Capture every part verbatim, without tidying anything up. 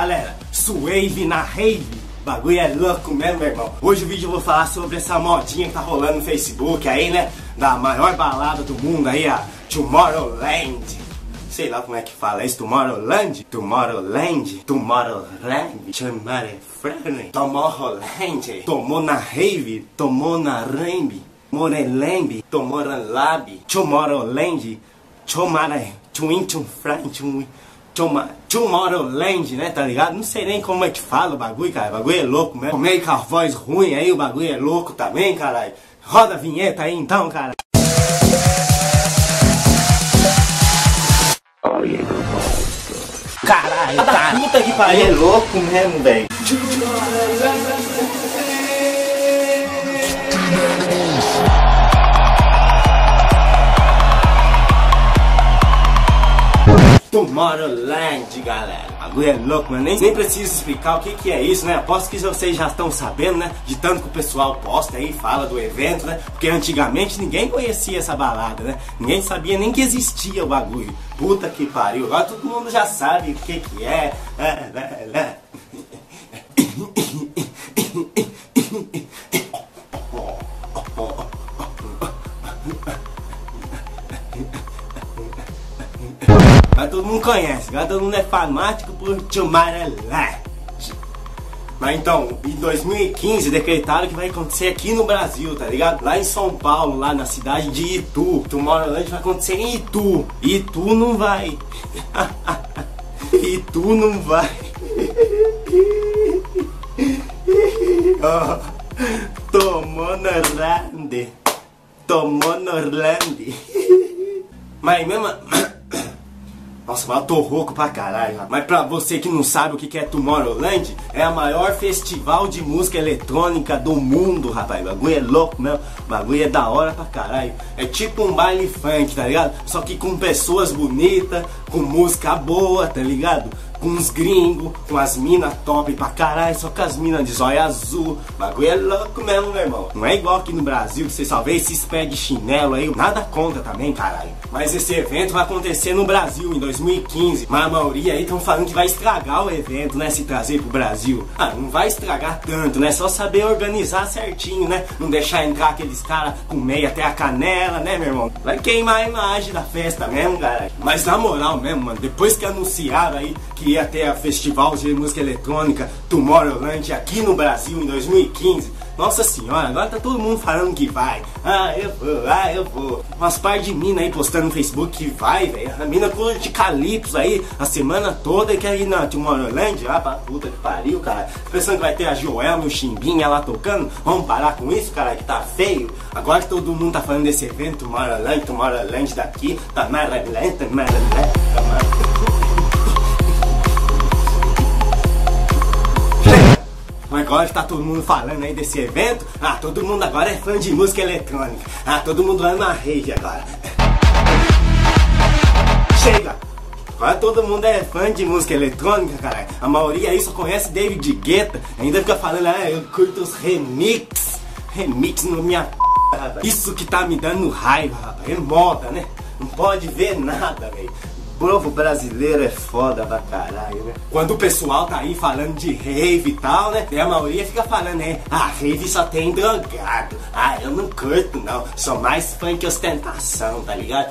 Galera, Suave na rave, bagulho é louco mesmo, meu irmão. Hoje o vídeo eu vou falar sobre essa modinha que tá rolando no Facebook aí, né? Da maior balada do mundo aí, a Tomorrowland. Sei lá como é que fala isso, Tomorrowland? Tomorrowland? Tomorrowland? Tomorrowland? Tomorrowland? Tomou na rave? Tomou na rave? Morelembe? Tomorrowland? Tomorrowland? Tomorrowland? Twin, twin, friend, twin. Tomorrowland, né, tá ligado? Não sei nem como é que fala o bagulho, cara. O bagulho é louco mesmo. Meio com a voz ruim aí, o bagulho é louco também, caralho. Roda a vinheta aí então, cara. Caralho, cara. Puta que pariu. É louco mesmo, velho. Tomorrowland, galera. O bagulho é louco, mas nem, nem preciso explicar o que, que é isso, né? Aposto que vocês já estão sabendo, né? De tanto que o pessoal posta aí, fala do evento, né? Porque antigamente ninguém conhecia essa balada, né? Ninguém sabia nem que existia o bagulho. Puta que pariu. Agora todo mundo já sabe o que, que é. É, é, é. Agora todo mundo conhece, agora todo mundo é fanático por Tomorrowland. Mas então, em dois mil e quinze decretaram que vai acontecer aqui no Brasil, tá ligado? Lá em São Paulo, lá na cidade de Itu. Tomorrowland vai acontecer em Itu. Itu não vai. Itu não vai. Oh, Tomorrowland. Tomorrowland. Mas mesmo... Nossa, mas eu tô rouco pra caralho. Mas pra você que não sabe o que é Tomorrowland, é a maior festival de música eletrônica do mundo, rapaz. O bagulho é louco mesmo. O bagulho é da hora pra caralho. É tipo um baile funk, tá ligado? Só que com pessoas bonitas, com música boa, tá ligado? Com uns gringos, com as minas top pra caralho, só com as minas de zóia azul. O bagulho é louco mesmo, meu irmão. Não é igual aqui no Brasil, que você só vê esses pés de chinelo aí. Nada contra também, caralho. Mas esse evento vai acontecer no Brasil em dois mil e quinze. Mas a maioria aí estão falando que vai estragar o evento, né? Se trazer pro Brasil. Ah, não vai estragar tanto, né? Só saber organizar certinho, né? Não deixar entrar aqueles caras com meia até a canela, né, meu irmão? Vai queimar a imagem da festa mesmo, cara. Mas na moral mesmo, mano, depois que anunciaram aí que ia ter a festival de música eletrônica Tomorrowland aqui no Brasil em dois mil e quinze, nossa senhora, agora tá todo mundo falando que vai. Ah, eu vou, ah, eu vou. Umas par de mina aí postando no Facebook que vai, velho. A mina curte Calypso aí a semana toda e quer ir na Tomorrowland. Ah, pra puta que pariu, cara. Pensando que vai ter a Joelma e o Chimbinha lá tocando. Vamos parar com isso, cara, que tá feio. Agora que todo mundo tá falando desse evento Tomorrowland, Tomorrowland daqui. Tomorrowland, Tomorrowland, Tomorrowland. Mas agora que tá todo mundo falando aí desse evento, ah, todo mundo agora é fã de música eletrônica. Ah, todo mundo ama a rave agora. Chega! Agora todo mundo é fã de música eletrônica, caralho. A maioria aí só conhece David Guetta. Ainda fica falando, ah, eu curto os remix. Remix no minha p, rapaz. Isso que tá me dando raiva, rapaz. É moda, né? Não pode ver nada, velho. O povo brasileiro é foda pra caralho, né? Quando o pessoal tá aí falando de rave e tal, né? E a maioria fica falando, né? Ah, rave só tem drogado. Ah, eu não curto não. Sou mais fã que ostentação, tá ligado?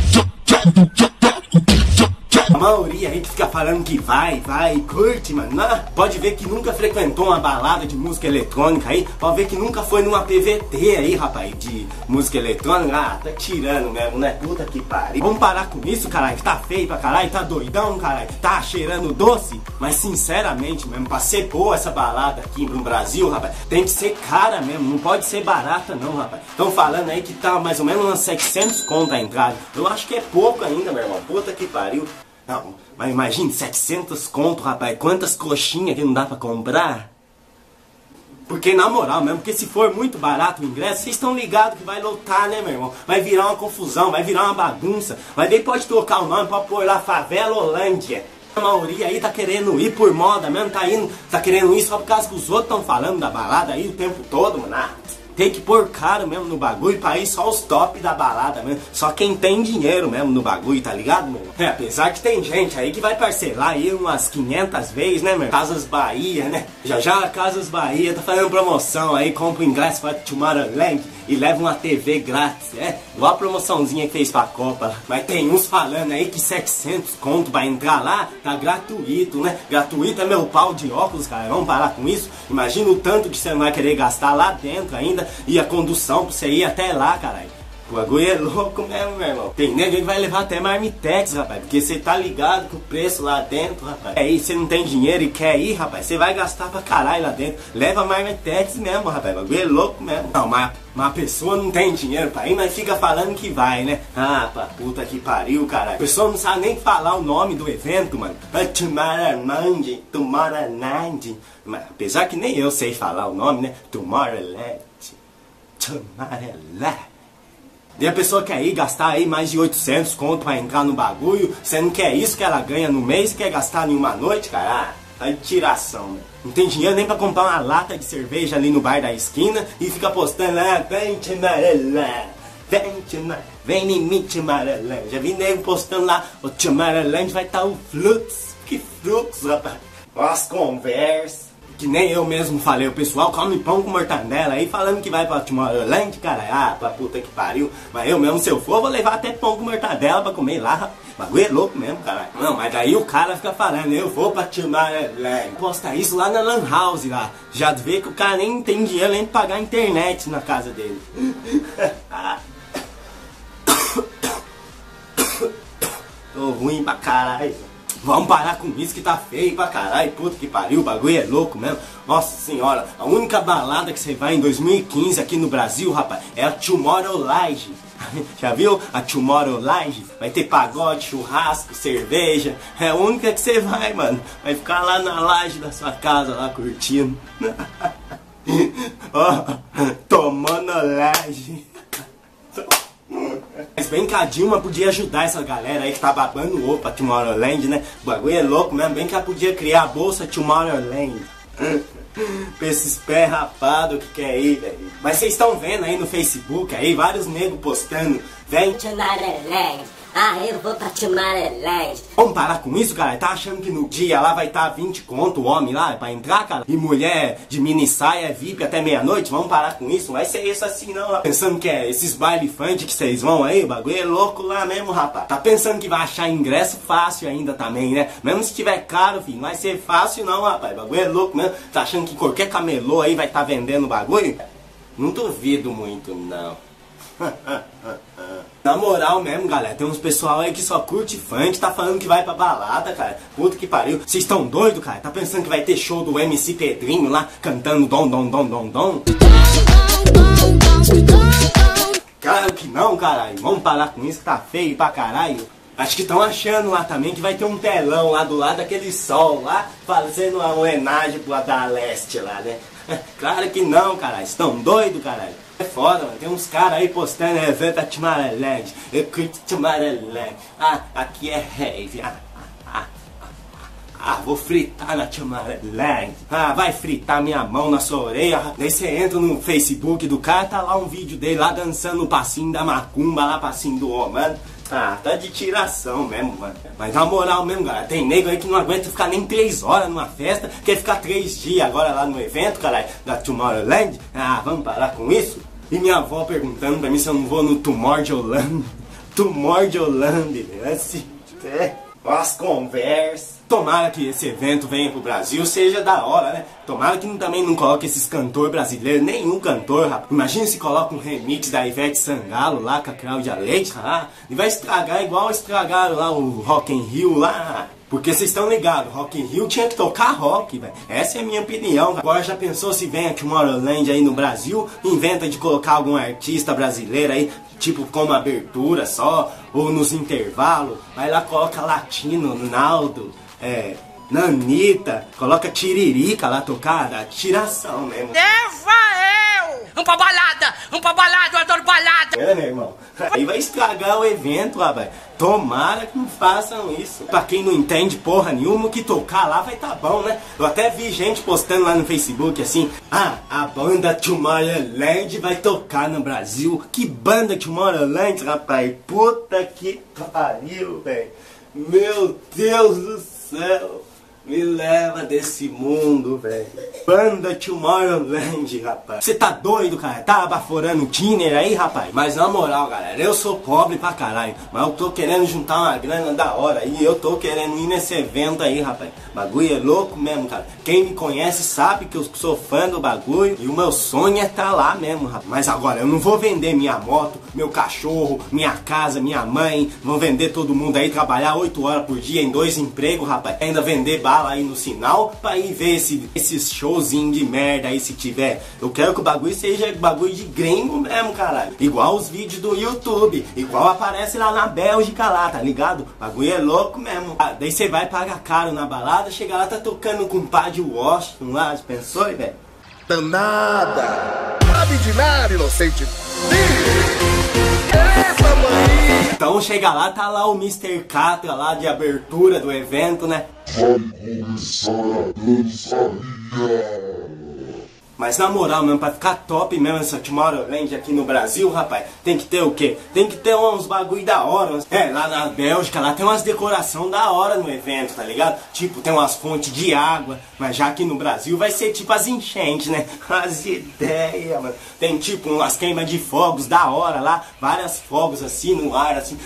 A maioria aí que fica falando que vai, vai, curte, mano. Não, pode ver que nunca frequentou uma balada de música eletrônica aí. Pode ver que nunca foi numa P V T aí, rapaz, de música eletrônica. Ah, tá tirando mesmo, né? Puta que pariu. Vamos parar com isso, caralho. Tá feio pra caralho, tá doidão, caralho. Tá cheirando doce. Mas sinceramente mesmo, pra ser boa essa balada aqui no Brasil, rapaz, tem que ser cara mesmo. Não pode ser barata não, rapaz. Estão falando aí que tá mais ou menos uns setecentos conto a entrada. Eu acho que é pouco ainda, meu irmão. Puta que pariu. Não, mas imagine, setecentos conto, rapaz, quantas coxinhas que não dá pra comprar? Porque na moral mesmo, porque se for muito barato o ingresso, vocês estão ligados que vai lotar, né, meu irmão? Vai virar uma confusão, vai virar uma bagunça. Mas daí pode trocar o nome, pode pôr lá Favela Holândia. A maioria aí tá querendo ir por moda mesmo, tá indo, tá querendo ir só por causa que os outros estão falando da balada aí o tempo todo, mano. Ah, Tem que pôr caro mesmo no bagulho pra ir só os top da balada mesmo. Só quem tem dinheiro mesmo no bagulho, tá ligado, meu? É, apesar que tem gente aí que vai parcelar aí umas quinhentas vezes, né, meu? Casas Bahia, né? Já já a Casas Bahia tá fazendo promoção aí, compra o ingresso pra Tomorrowland e leva uma T V grátis, é? Igual a promoçãozinha que fez pra Copa. Mas tem uns falando aí que setecentos conto pra entrar lá tá gratuito, né? Gratuito é meu pau de óculos, cara. Vamos parar com isso? Imagina o tanto que você não vai querer gastar lá dentro ainda e a condução pra você ir até lá, caralho. O bagulho é louco mesmo, meu irmão. Tem nego que vai levar até marmitex, rapaz. Porque você tá ligado com o preço lá dentro, rapaz. Aí você não tem dinheiro e quer ir, rapaz. Você vai gastar pra caralho lá dentro. Leva marmitex mesmo, rapaz. O bagulho é louco mesmo. Não, mas, mas a pessoa não tem dinheiro pra ir, mas fica falando que vai, né? Ah, pra puta que pariu, caralho. A pessoa não sabe nem falar o nome do evento, mano. Tomorrowland, Tomorrowland. Mas apesar que nem eu sei falar o nome, né? Tomorrowland, Tomorrowland. E a pessoa quer ir gastar aí mais de oitocentos conto pra entrar no bagulho. Você não quer isso que ela ganha no mês, quer gastar em uma noite, cara? Ah, tá de tiração, né? Não tem dinheiro nem pra comprar uma lata de cerveja ali no bar da esquina e fica postando lá, vem Tomorrowland, vem Tomorrowland, vem em mim Tomorrowland. Já vi nego postando lá, o Tomorrowland vai estar tá o fluxo. Que fluxo, rapaz? As conversas. Que nem eu mesmo falei, o pessoal come pão com mortandela aí falando que vai pra Tomorrowland, cara. Ah, pra puta que pariu. Mas eu mesmo, se eu for, vou levar até pão com mortadela pra comer lá. O bagulho é louco mesmo, caralho. Não, mas daí o cara fica falando, eu vou pra Tomorrowland. Posta isso lá na Lan House lá. Já vê que o cara nem tem dinheiro nem pra pagar a internet na casa dele. Tô ruim pra caralho. Vamos parar com isso que tá feio pra caralho, puta que pariu, o bagulho é louco mesmo. Nossa senhora, a única balada que você vai em dois mil e quinze aqui no Brasil, rapaz, é a Tomorrowland. Já viu a Tomorrowland? Vai ter pagode, churrasco, cerveja. É a única que você vai, mano. Vai ficar lá na laje da sua casa, lá curtindo. Ó, oh, tomando laje. Mas bem que a Dilma podia ajudar essa galera aí que tá babando o ovo pra Tomorrowland, né? O bagulho é louco mesmo, bem que ela podia criar a bolsa Tomorrowland. Pra esses pé rapado que quer ir, velho. Mas vocês estão vendo aí no Facebook, aí vários negros postando, vem Tomorrowland, ah, eu vou pra Tomorrowland. Vamos parar com isso, cara? Tá achando que no dia lá vai estar tá vinte conto o homem lá pra entrar, cara? E mulher de mini saia V I P até meia-noite? Vamos parar com isso? Não vai ser isso assim não, rapaz. Pensando que é esses baile funk que vocês vão aí, o bagulho é louco lá mesmo, rapaz. Tá pensando que vai achar ingresso fácil ainda também, né? Mesmo se tiver caro, filho, não vai ser fácil não, rapaz. O bagulho é louco mesmo. Tá achando que qualquer camelô aí vai estar tá vendendo o bagulho? Não duvido muito, não. Na moral mesmo, galera, tem uns pessoal aí que só curte funk, tá falando que vai pra balada, cara. Puta que pariu. Vocês estão doidos, cara? Tá pensando que vai ter show do M C Pedrinho lá, cantando dom, dom, dom, dom, dom? Claro que não, caralho. Vamos parar com isso que tá feio pra caralho. Acho que estão achando lá também que vai ter um telão lá do lado daquele sol lá, fazendo uma homenagem pro da Leste lá, né? Claro que não, caralho. Estão doidos, caralho. É foda, mano. Tem uns caras aí postando evento a Tomorrowland. Eu curto Tomorrowland. Ah, aqui é rave. Ah, ah, ah, ah, vou fritar na Tomorrowland. Ah, vai fritar minha mão na sua orelha. Daí você entra no Facebook do cara, tá lá um vídeo dele lá dançando o passinho da macumba, lá passinho do homem, mano. Ah, tá de tiração mesmo, mano. Mas na moral mesmo, galera, tem nego aí que não aguenta ficar nem três horas numa festa, quer ficar três dias agora lá no evento, caralho, da Tomorrowland. Ah, vamos parar com isso? E minha avó perguntando pra mim se eu não vou no Tomorrowland. Tomorrowland, né? Assim, é. As conversas. Tomara que esse evento venha pro Brasil, seja da hora, né? Tomara que também não coloque esses cantores brasileiros, nenhum cantor, rapaz. Imagina se coloca um remix da Ivete Sangalo lá com a Cláudia Leite, ah, e vai estragar igual estragaram lá o Rock in Rio lá. Porque vocês estão ligados, Rock in Rio tinha que tocar rock, velho. Essa é a minha opinião. Agora já pensou se vem a Tomorrowland aí no Brasil, inventa de colocar algum artista brasileiro aí, tipo como abertura só, ou nos intervalos, vai lá coloca Latino, Naldo, é, Nanita, coloca Tiririca lá tocada, tiração mesmo. Leva eu! Vamos pra balada! Vamos pra balada, eu adoro balada! É, meu irmão. Aí vai estragar o evento, rapaz. Tomara que não façam isso. Pra quem não entende porra nenhuma, o que tocar lá vai tá bom, né? Eu até vi gente postando lá no Facebook assim: ah, a banda Tomorrowland vai tocar no Brasil. Que banda Tomorrowland, rapaz? Puta que pariu, velho. Meu Deus do céu. Me leva desse mundo, velho. Banda Tomorrowland, rapaz. Você tá doido, cara? Tá abaforando o Tinder aí, rapaz? Mas na moral, galera, eu sou pobre pra caralho. Mas eu tô querendo juntar uma grana da hora. E eu tô querendo ir nesse evento aí, rapaz. Bagulho é louco mesmo, cara. Quem me conhece sabe que eu sou fã do bagulho. E o meu sonho é tá lá mesmo, rapaz. Mas agora, eu não vou vender minha moto, meu cachorro, minha casa, minha mãe. Vou vender todo mundo aí, trabalhar oito horas por dia em dois empregos, rapaz. Ainda vender bala aí no sinal pra ir ver esse, esses showzinhos de merda aí se tiver. Eu quero que o bagulho seja bagulho de gringo mesmo, caralho. Igual os vídeos do YouTube, igual aparece lá na Bélgica lá, tá ligado? O bagulho é louco mesmo. Ah, daí você vai pagar caro na balada, chega lá, tá tocando com o padre Washington lá, já pensou, velho? Danada! Sabe de nada, inocente! Essa mãe! Então chega lá, tá lá o mister Catra lá de abertura do evento, né? Vai começar a dançaria. Mas na moral mesmo, pra ficar top mesmo essa Tomorrowland aqui no Brasil, rapaz, tem que ter o quê? Tem que ter uns bagulho da hora. É, lá na Bélgica, lá tem umas decoração da hora no evento, tá ligado? Tipo, tem umas fontes de água, mas já aqui no Brasil vai ser tipo as enchentes, né? As ideias, mano. Tem tipo umas queimas de fogos da hora lá, várias fogos assim no ar, assim.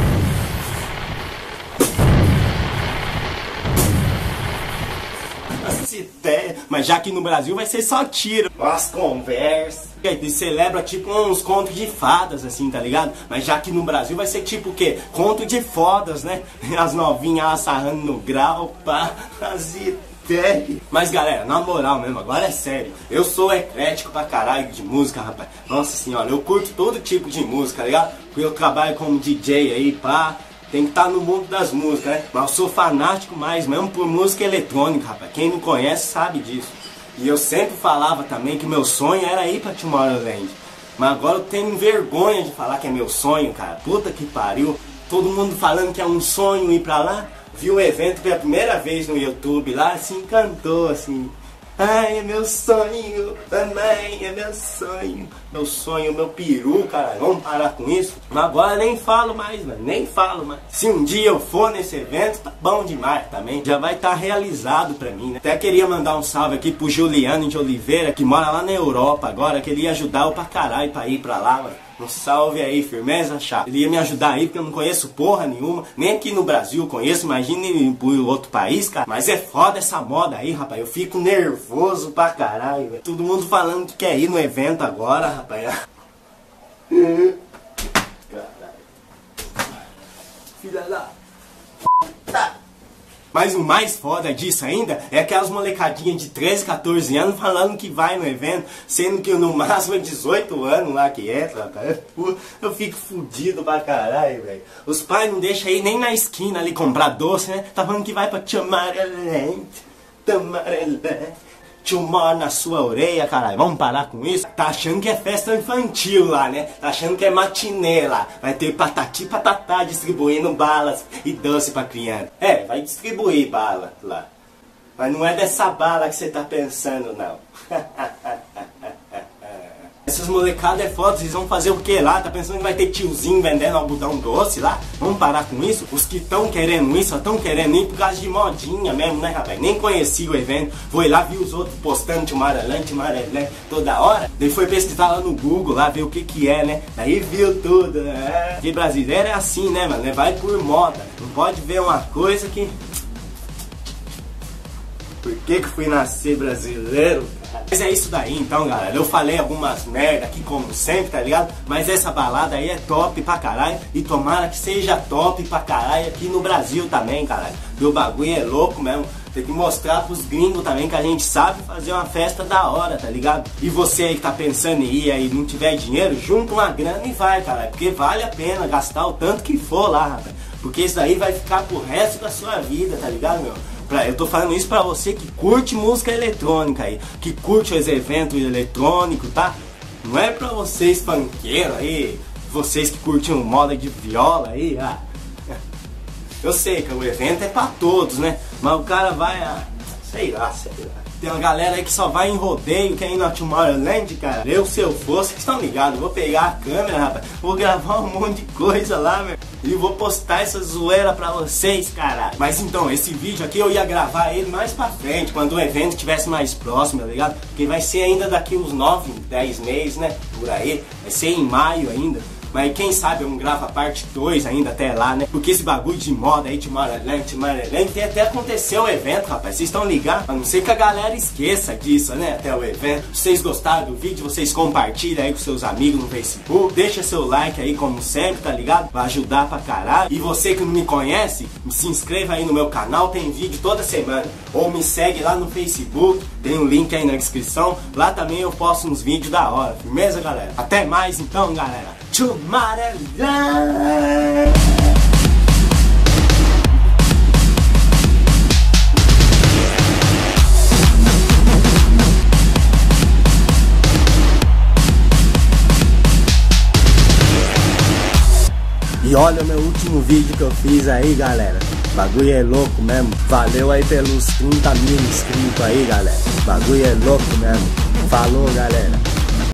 Ideia, mas já que no Brasil vai ser só tiro, umas conversas, e celebra tipo uns contos de fadas assim, tá ligado? Mas já que no Brasil vai ser tipo o quê? Conto de fodas, né? As novinhas sarrando no grau, pá, as ideias. Mas galera, na moral mesmo, agora é sério, eu sou eclético pra caralho de música, rapaz. Nossa senhora, eu curto todo tipo de música, tá ligado? Porque eu trabalho como D J aí, pá. Tem que estar no mundo das músicas, né? Mas eu sou fanático mais mesmo por música eletrônica, rapaz. Quem me conhece sabe disso. E eu sempre falava também que meu sonho era ir pra Tomorrowland. Mas agora eu tenho vergonha de falar que é meu sonho, cara. Puta que pariu. Todo mundo falando que é um sonho ir pra lá. Viu o evento pela primeira vez no YouTube lá, se encantou, assim. Ai, é meu sonho, também é meu sonho. Meu sonho, meu peru, cara. Vamos parar com isso? Mas agora nem falo mais, mano. Nem falo mais. Se um dia eu for nesse evento, tá bom demais também. Já vai estar tá realizado pra mim, né? Até queria mandar um salve aqui pro Juliano de Oliveira, que mora lá na Europa agora. Que ele ia ajudar eu pra caralho pra ir pra lá, mano. Um salve aí, firmeza, chapa. Ele ia me ajudar aí, porque eu não conheço porra nenhuma. Nem aqui no Brasil eu conheço, imagine ir pro outro país, cara. Mas é foda essa moda aí, rapaz. Eu fico nervoso pra caralho, velho. Todo mundo falando que quer ir no evento agora, rapaz. Caralho. Filha da... Mas o mais foda disso ainda é aquelas molecadinhas de treze, quatorze anos falando que vai no evento, sendo que no máximo é dezoito anos lá que entra, cara. Eu fico fudido pra caralho, velho. Os pais não deixam aí nem na esquina ali comprar doce, né? Tá falando que vai pra Tomorrowland, Tomorrowland. Tomorrow na sua orelha, caralho. Vamos parar com isso? Tá achando que é festa infantil lá, né? Tá achando que é matinê lá. Vai ter patati patatá distribuindo balas e doce pra criança. É, vai distribuir bala lá. Mas não é dessa bala que você tá pensando, não. Essas molecadas é foda, vocês vão fazer o que lá? Tá pensando que vai ter tiozinho vendendo algodão doce lá? Vamos parar com isso? Os que estão querendo isso, só estão querendo ir por causa de modinha mesmo, né, rapaz? Nem conheci o evento, foi lá, vi os outros postando Tomorrowland, Tomorrowland toda hora. Daí foi pesquisar lá no Google, lá ver o que que é, né? Daí viu tudo, né? Porque brasileiro é assim, né, mano? Vai por moda, não pode ver uma coisa que... Por que que fui nascer brasileiro? Mas é isso daí então, galera. Eu falei algumas merda aqui como sempre, tá ligado? Mas essa balada aí é top pra caralho. E tomara que seja top pra caralho aqui no Brasil também, caralho. E o bagulho é louco mesmo. Tem que mostrar pros gringos também que a gente sabe fazer uma festa da hora, tá ligado? E você aí que tá pensando em ir aí e não tiver dinheiro, junta uma grana e vai, caralho. Porque vale a pena gastar o tanto que for lá, rapaz. Porque isso daí vai ficar pro resto da sua vida, tá ligado, meu? Eu tô falando isso pra você que curte música eletrônica aí, que curte os eventos eletrônicos, tá? Não é pra vocês funkeiros aí, vocês que curtiam moda de viola aí, ah. Eu sei que o evento é pra todos, né? Mas o cara vai, ah, sei lá, sei lá. Tem uma galera aí que só vai em rodeio, que é ir na Tomorrowland, cara. Eu, se eu fosse, vocês estão ligados, vou pegar a câmera, rapaz, vou gravar um monte de coisa lá, meu, e vou postar essa zoeira pra vocês, caralho. Mas então, esse vídeo aqui eu ia gravar ele mais pra frente, quando o evento estivesse mais próximo, tá ligado? Porque vai ser ainda daqui uns nove, dez meses, né, por aí. Vai ser em maio ainda. Mas quem sabe eu não gravo a parte dois ainda até lá, né? Porque esse bagulho de moda aí, Tomorrowland, Tomorrowland, tem até aconteceu o evento, rapaz. Vocês estão ligados? A não ser que a galera esqueça disso, né? Até o evento. Se vocês gostaram do vídeo, vocês compartilham aí com seus amigos no Facebook. Deixa seu like aí, como sempre, tá ligado? Vai ajudar pra caralho. E você que não me conhece, se inscreva aí no meu canal. Tem vídeo toda semana. Ou me segue lá no Facebook. Tem um link aí na descrição. Lá também eu posto uns vídeos da hora. Firmeza, galera? Até mais então, galera. Tomorrowland. E olha o meu último vídeo que eu fiz aí, galera. Bagulho é louco mesmo. Valeu aí pelos trinta mil inscritos aí, galera. Bagulho é louco mesmo. Falou, galera.